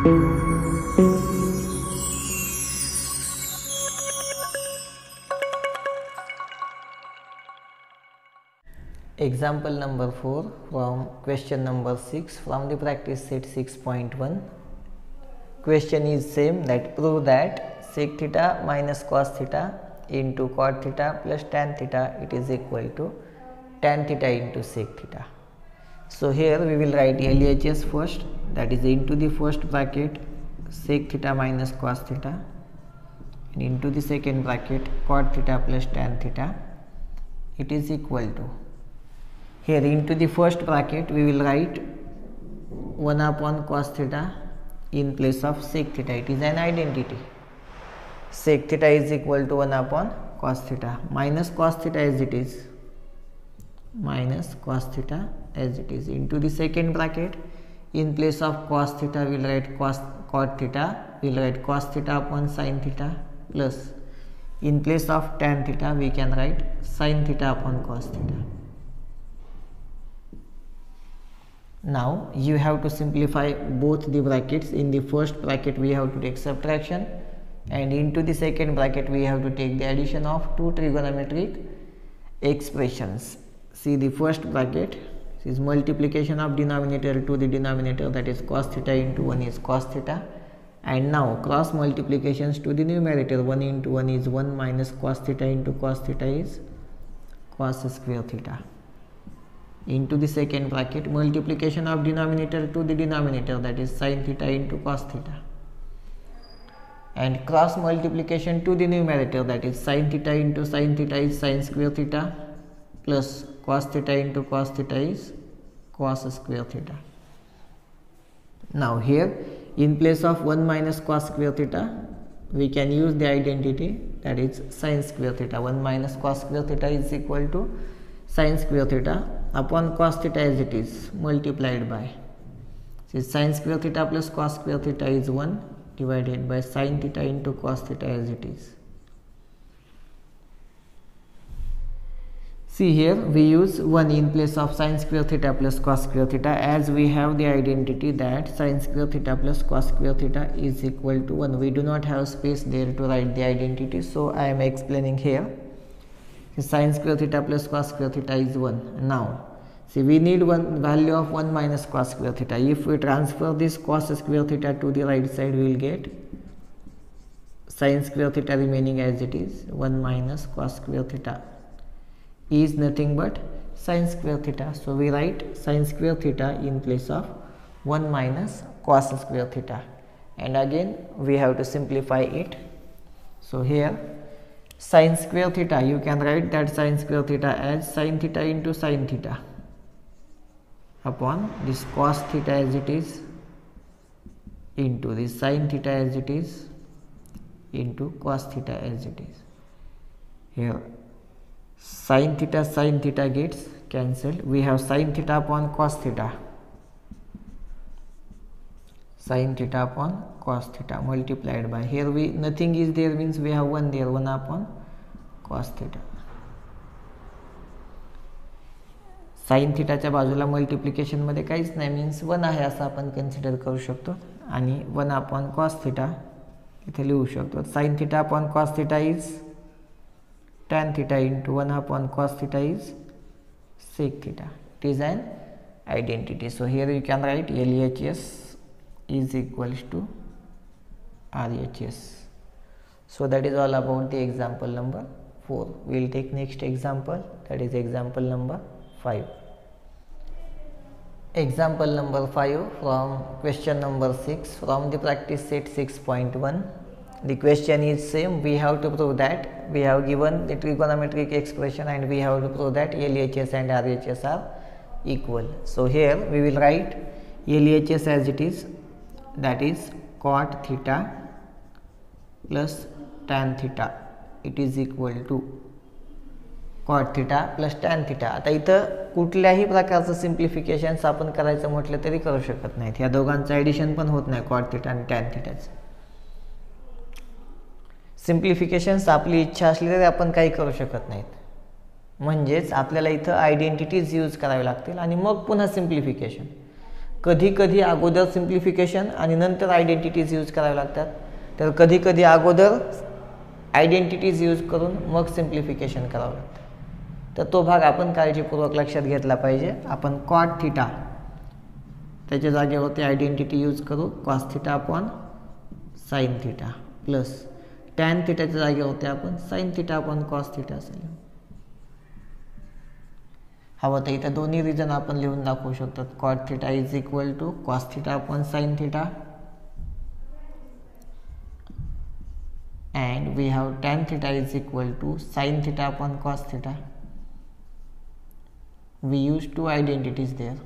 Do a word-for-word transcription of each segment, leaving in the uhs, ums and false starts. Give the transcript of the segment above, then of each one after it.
Example number four from question number six from the practice set six point one. Question is same, that prove that sec theta minus cos theta into cot theta plus tan theta it is equal to tan theta into sec theta. So here we will write L H S first, that is into the first bracket sec theta minus cos theta and into the second bracket cot theta plus tan theta it is equal to, here into the first bracket we will write one upon cos theta in place of sec theta. It is an identity. Sec theta is equal to one upon cos theta minus cos theta as it is, minus cos theta as it is, into the second bracket in place of cos theta we will write cos cot theta, we will write cos theta upon sin theta, plus in place of tan theta we can write sin theta upon cos theta. Now you have to simplify both the brackets. In the first bracket we have to take subtraction and into the second bracket we have to take the addition of two trigonometric expressions. See the first bracket, this is multiplication of denominator to the denominator, that is cos theta into one is cos theta, and now cross multiplications to the numerator, one into one is one minus cos theta into cos theta is cos square theta. Into the second bracket multiplication of denominator to the denominator, that is sin theta into cos theta, and cross multiplication to the numerator, that is sin theta into sin theta is sin square theta plus cos theta into cos theta is cos square theta. Now here in place of one minus cos square theta we can use the identity, that is sin square theta. one minus cos square theta is equal to sin square theta upon cos theta as it is multiplied by, so sin square theta plus cos square theta is one divided by sin theta into cos theta as it is. See here we use one in place of sin square theta plus cos square theta, as we have the identity that sin square theta plus cos square theta is equal to one. We do not have space there to write the identity, so I am explaining here. Sin square theta plus cos square theta is one. Now see we need one value of one minus cos square theta. If we transfer this cos square theta to the right side we will get sin square theta remaining as it is, one minus cos square theta is nothing but sin square theta. So we write sin square theta in place of one minus cos square theta, and again we have to simplify it. So here sin square theta, you can write that sin square theta as sin theta into sin theta upon this cos theta as it is into this sin theta as it is into cos theta as it is. Here sin theta sin theta gets cancelled, we have sin theta upon cos theta, sin theta upon cos theta multiplied by, here we nothing is there means we have one there, one upon cos theta. sin theta च्या बाजूला multiplication मध्ये काहीच नाही means one आहे असं आपण consider करू शकतो, आणि वन अपॉन कॉस थीटा इथे लिहू शकतो. sin theta upon cos theta is tan theta into one upon cos theta is sec theta. It is an identity. So here you can write L H S is equals to R H S. So that is all about the example number four. We will take next example, that is example number five. Example number five from question number six from the practice set six point one. The question is same. We have to prove that we have given the trigonometric expression and we have to prove that L H S and R H S are equal. So here we will write L H S as it is, that is cot theta plus tan theta, it is equal to cot theta plus tan theta. आता इथं कुठल्याही प्रकारचं simplifications आपण करायचं म्हटलं तरी करू शकत नाहीत, ह्या दोघांचं ॲडिशन पण होत नाही कॉट थीटा आणि टॅन थीटाचं. सिम्प्लिफिकेशन्स आपली इच्छा असली तरी आपण काही करू शकत नाहीत, म्हणजेच आपल्याला इथं आयडेंटिटीज यूज करावे लागतील आणि मग पुन्हा सिम्प्लिफिकेशन. कधी कधी अगोदर सिम्प्लिफिकेशन आणि नंतर आयडेंटिटीज यूज करावे लागतात, तर कधी कधी अगोदर आयडेंटिटीज यूज करून मग सिम्प्लिफिकेशन करावं लागतं. तर तो भाग आपण काळजीपूर्वक लक्षात घेतला पाहिजे. आपण कॉट थिटा त्याच्या जागेवरती आयडेंटिटी यूज करू, cos theta upon sine theta plus tan थिटाच्या जागेवरती आपण sine theta upon cos theta असेल. हवं तर इथं दोन्ही रिजन आपण लिहून दाखवू शकतात. Cot theta is equal to cos theta upon sine theta and we have tan theta is equal to sin theta upon cos theta. We use two identities there.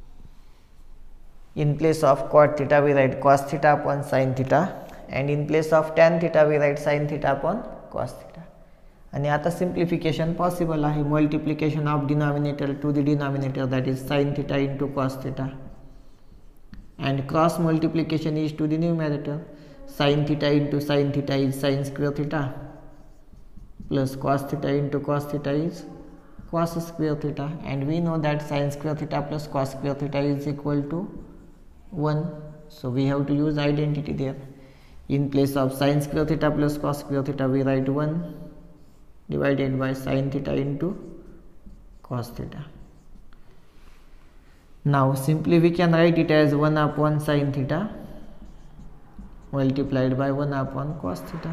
In place of cot theta we write cos theta upon sin theta, and in place of tan theta we write sin theta upon cos theta. आणि आता simplification possible आहे. Multiplication of denominator to the denominator, that is sin theta into cos theta, and cross multiplication is to the numerator. Sin theta into sin theta is sin square theta plus cos theta into cos theta is cos square theta, and we know that sin square theta plus cos square theta is equal to one. So we have to use identity there. In place of sin square theta plus cos square theta we write one divided by sin theta into cos theta. Now simply we can write it as one upon sin theta multiplied by one upon cos theta.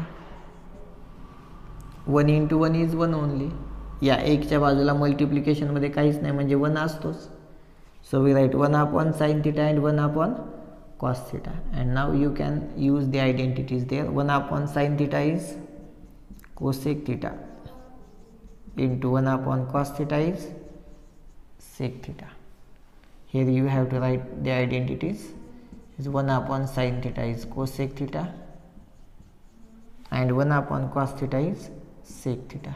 one into one is one only. या एकच्या बाजूला multiplication मध्ये काहीच नाही म्हणजे one असतोच. So we write one upon sine theta and one upon cos theta, and now you can use the identities there. One upon sine theta is cosec theta into one upon cos theta is sec theta. Here you have to write the identities. Is one upon sin theta is cosec theta and one upon cos theta is sec theta.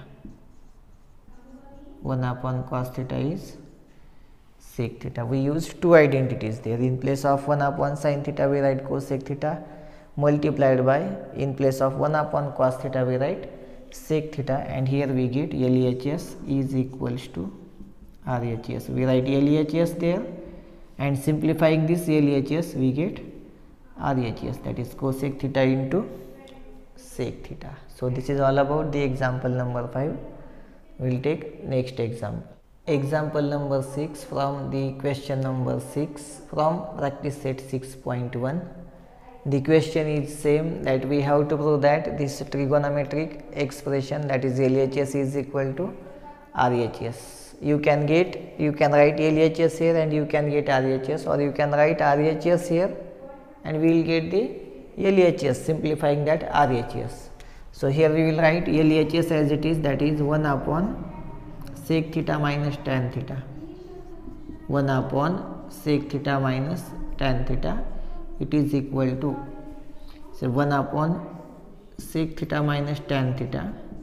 one upon cos theta is sec theta. We use two identities there. In place of one upon sin theta we write cosec theta multiplied by, in place of one upon cos theta we write sec theta, and here we get L H S is equals to R H S. We write L H S there, and simplifying this L H S we get R H S, that is cosec theta into sec theta. So this is all about the example number five. We will take next example. Example number six from the question number six from practice set six point one. The question is same, that we have to prove that this trigonometric expression, that is L H S is equal to R H S. You can get, you can write L H S here and you can get R H S, or you can write R H S here and we will get the L H S, simplifying that R H S. So here we will write L H S as it is, that is one upon sec theta minus tan theta, one upon sec theta minus tan theta, it is equal to, so one upon sec theta minus tan theta.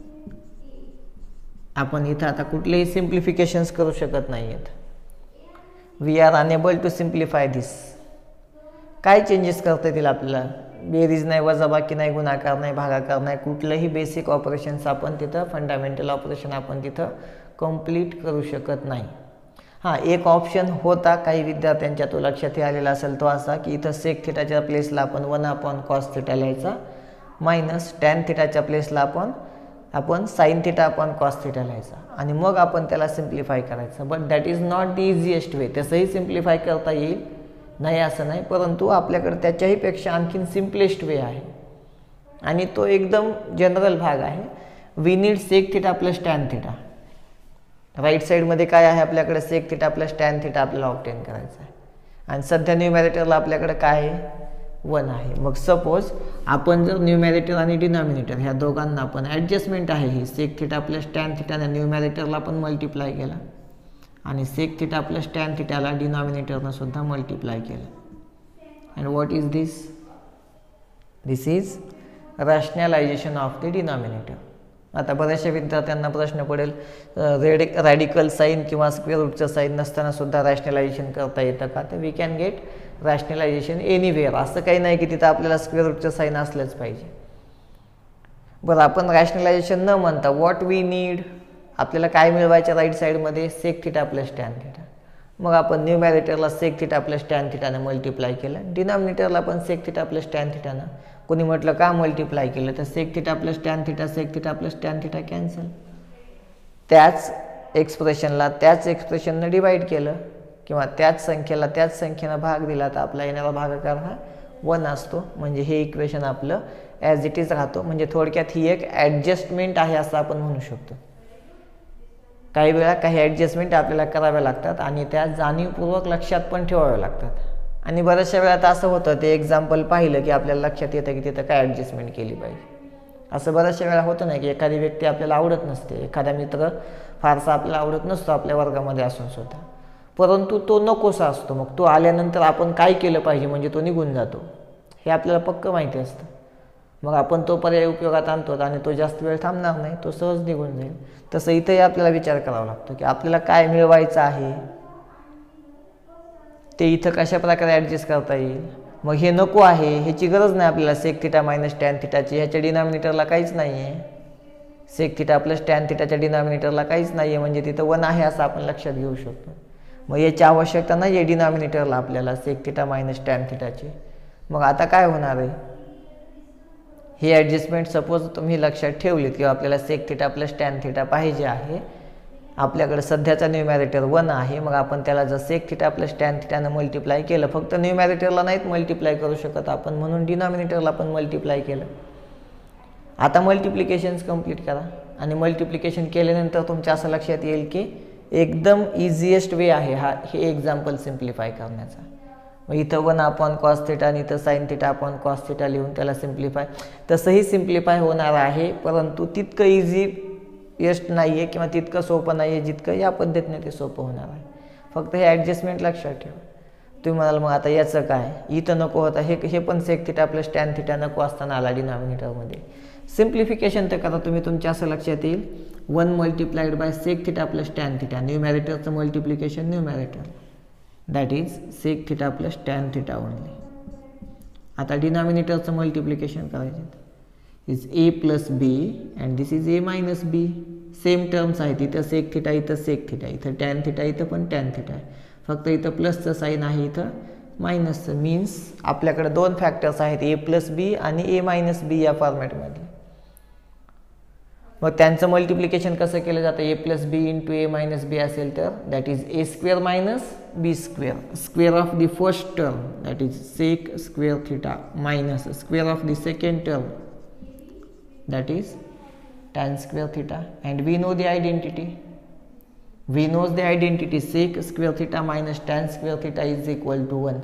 आपण इथं आता कुठलेही simplifications करू शकत नाहीयेत. We are unable to simplify this. काय changes करता येतील आपल्याला? बेरीज नाही, वजाबाकी नाही, गुणाकार नाही, भागाकार नाही, कुठलंही बेसिक ऑपरेशन्स आपण तिथं, फंडामेंटल ऑपरेशन आपण तिथं कंप्लीट करू शकत नाही. हां, एक ऑप्शन होता काही विद्यार्थ्यांच्या, तो लक्षात आलेला असेल, तो असा की इथं सेक थिटाच्या प्लेसला आपण वन अपॉन कॉस थिटा लिहायचा, मायनस टॅन थिटाच्या प्लेसला आपण आपण sine theta upon cos theta लिहायचा, आणि मग आपण त्याला सिम्प्लिफाय करायचं. But that is not the easiest way. तसंही सिम्प्लिफाय करता येईल, नाही असं नाही, परंतु आपल्याकडे त्याच्याही पेक्षा आणखीन सिम्पलेस्ट वे आहे, आणि तो एकदम जनरल भाग आहे. We need sec theta plus tan theta. Right साईडमध्ये काय आहे आपल्याकडे? Sec theta plus tan theta आपल्याला ऑब्टेन करायचा आहे, आणि सध्या न्यूमॅरेटरला आपल्याकडे काय आहे? वन आहे. मग सपोज आपण जर न्यूमॅरेटर आणि डिनॉमिनेटर ह्या दोघांना आपण ॲडजस्टमेंट आहे ही, सेक थिटा प्लस टॅन थिटाने न्यूमॅरेटरला पण मल्टिप्लाय केला आणि सेक थिटा प्लस टॅन थिटाला डिनॉमिनेटरनं सुद्धा मल्टिप्लाय केलं. And what is this? This is rationalization of the denominator. आता बऱ्याचशा विद्यार्थ्यांना प्रश्न पडेल, रेड रॅडिकल साईन किंवा स्क्वेअर रूटचं साईन नसताना सुद्धा रॅशनलायझेशन करता येतं का? तर we can get rationalization anywhere. असं काही नाही की तिथं आपल्याला स्क्वेअर रूटचं साईन असलंच पाहिजे. बरं, आपण रॅशनलायझेशन न म्हणता व्हॉट वी नीड, आपल्याला काय मिळवायचं राईट साईडमध्ये? Sec theta plus tan theta. मग आपण न्यूमॅरेटरला सेक थिटा प्लस टॅन थिटानं मल्टिप्लाय केलं, डिनॉमिनेटरला पण सेक थिटा प्लस टॅन थिटानं. कोणी म्हटलं का मल्टिप्लाय केलं, तर sec theta plus tan theta sec theta plus tan theta cancel. त्याच एक्सप्रेशनला त्याच एक्सप्रेशननं डिवाईड केलं किंवा त्याच संख्येला त्याच संख्येनं भाग दिला तर आपला येणारा भागाकार हा वन असतो. म्हणजे हे इक्वेशन आपलं ॲज इट इज राहतो. म्हणजे थोडक्यात ही एक ॲडजस्टमेंट आहे असं आपण म्हणू शकतो. काही वेळा काही ॲडजस्टमेंट आपल्याला कराव्या लागतात आणि त्या जाणीवपूर्वक लक्षात पण ठेवाव्या लागतात. आणि बऱ्याचशा वेळा तर असं होतं, ते एक्झाम्पल पाहिलं की आपल्याला लक्षात येतं की तिथं काय ॲडजस्टमेंट केली पाहिजे. असं बऱ्याचशा वेळा होतं नाही की एखादी व्यक्ती आपल्याला आवडत नसते, एखादा मित्र फारसा आपल्याला आवडत नसतो आपल्या वर्गामध्ये असून सुद्धा, परंतु तो नकोसा असतो. मग तो आल्यानंतर आपण काय केलं पाहिजे म्हणजे तो निघून जातो हे आपल्याला पक्कं माहिती असतं. मग आपण तो पर्याय उपयोगात आणतो आणि तो जास्त वेळ थांबणार नाही, तो सहज निघून जाईल. तसं इथंही आपल्याला विचार करावा लागतो की आपल्याला काय मिळवायचं आहे, ते इथं कशा प्रकारे ॲडजस्ट करता येईल. मग हे नको आहे, ह्याची गरज नाही आपल्याला सेक थिटा मायनस टॅन थिटाची, ह्याच्या डिनॉमिनेटरला काहीच नाही आहे. सेक थिटा प्लस टॅन थिटाच्या डिनॉमिनेटरला काहीच नाही आहे, म्हणजे तिथं वन आहे असं आपण लक्षात घेऊ शकतो. मग याची आवश्यकता नाही आहे डिनॉमिनेटरला आपल्याला सेक थिटा मायनस टॅन थिटाची. मग आता काय होणार आहे, ही ॲडजस्टमेंट सपोज तुम्ही लक्षात ठेवलीत किंवा आपल्याला sec theta plus tan theta पाहिजे आहे, आपल्याकडे सध्याचा न्यूमॅरेटर वन आहे. मग आपण त्याला जर सेक थिटा प्लस टॅन थिटानं मल्टिप्लाय केलं, फक्त न्यूमॅरेटरला नाहीत मल्टिप्लाय करू शकत आपण, म्हणून डिनॉमिनेटरला पण मल्टिप्लाय केलं. आता मल्टिप्लिकेशन्स कंप्लीट करा आणि मल्टिप्लिकेशन केल्यानंतर तुमच्या असं लक्षात येईल की एकदम इझिएस्ट वे आहे हा हे एक्झाम्पल सिम्प्लिफाय करण्याचा. मग इथं वन अपॉन कॉस थिटा आणि इथं sine theta upon cos theta लिहून त्याला सिम्प्लिफाय, तसंही सिम्प्लिफाय होणार आहे, परंतु तितकं इझी येस्ट नाही आहे किंवा तितकं सोपं नाही आहे जितकं या पद्धतीने ते सोपं होणार आहे. फक्त हे ॲडजस्टमेंट लक्षात ठेवा. तुम्ही म्हणाल मग आता याचं काय, इथं नको होता, हे हे पण sec theta plus tan theta नको असताना आला डिनॉमिनेटरमध्ये. सिम्प्लिफिकेशन तर करा तुम्ही, तुमच्या असं लक्षात येईल one multiplied by sec theta plus tan theta, न्यूमॅरेटरचं multiplication numerator, that is sec theta plus tan theta only. आता डिनॉमिनेटरचं मल्टिप्लिकेशन करायचं is a plus b and this is a minus b. Same terms आहेत, इथं sec theta इथं sec theta, इथं tan theta इथं पण टॅन थिटा आहे, फक्त इथं प्लसचं साईन आहे इथं मायनसचं. मीन्स आपल्याकडे दोन फॅक्टर्स आहेत, ए प्लस बी आणि ए मायनस बी या फॉर्मॅटमध्ये. मग त्यांचं मल्टिप्लिकेशन कसं केलं जातं, a plus b into a minus b असेल तर that is a square minus b square, square of the first term that is sec square theta minus square of the second term that is tan square theta, and we know the identity, we knows the identity sec square theta minus tan square theta is equal to one.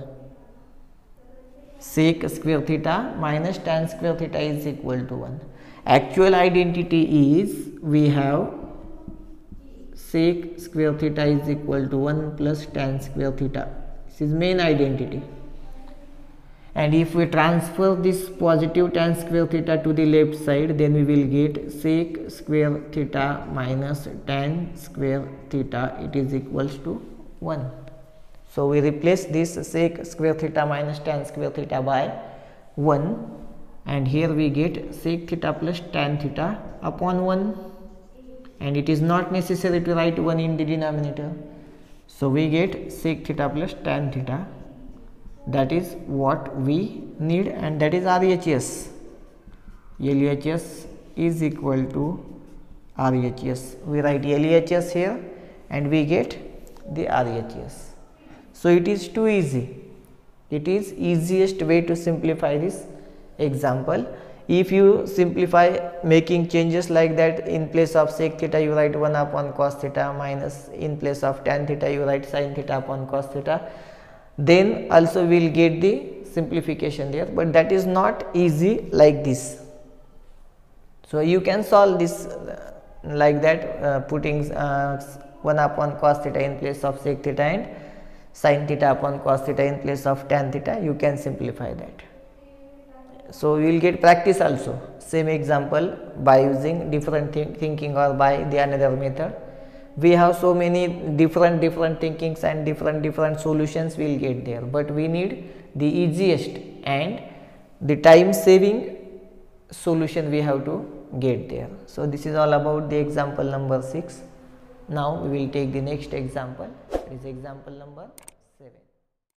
Sec square theta minus tan square theta is equal to one. Actual identity is we have sec square theta is equal to one plus tan square theta. This is main identity. And if we transfer this positive tan square theta to the left side, then we will get sec square theta minus tan square theta, it is equals to one. So we replace this sec square theta minus tan square theta by one, and here we get sec theta plus tan theta upon one, and it is not necessary to write one in the denominator. So we get sec theta plus tan theta. That is what we need, and that is R H S. L H S is equal to R H S. We write L H S here and we get the R H S. So it is too easy. It is easiest way to simplify this example. If you simplify making changes like that, in place of sec theta you write one upon cos theta minus in place of tan theta you write sin theta upon cos theta, then also we will get the simplification there, but that is not easy like this. So you can solve this uh, like that, uh, putting uh, one upon cos theta in place of sec theta and sin theta upon cos theta in place of tan theta, you can simplify that. So we will get practice also, same example by using different th thinking or by the another method. We have so many different different thinkings and different different solutions we will get there, but we need the easiest and the time saving solution we have to get there. So this is all about the example number six. Now we will take the next example. It is example number